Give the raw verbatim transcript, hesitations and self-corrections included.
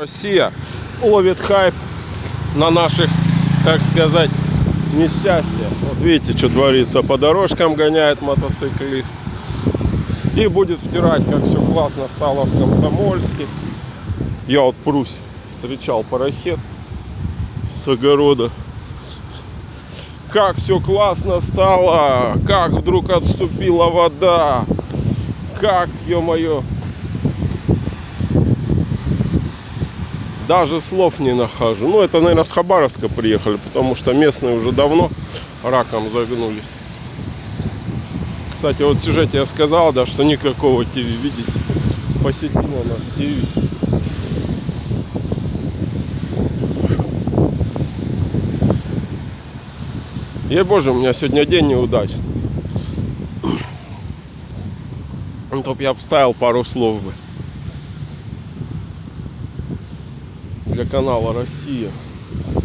Россия ловит хайп на наших, так сказать, несчастья. Вот видите, что творится. По дорожкам гоняет мотоциклист. И будет втирать, как все классно стало в Комсомольске. Я вот прусь, встречал парохет с огорода. Как все классно стало, как вдруг отступила вода, как, ё-моё, даже слов не нахожу. Ну, это, наверное, с Хабаровска приехали, потому что местные уже давно раком загнулись. Кстати, вот в сюжете я сказал, да, что никакого ТВ, видите, посетило нас ТВ. Ей боже, у меня сегодня день неудач. Ну, то б я обставил пару слов бы для канала Россия.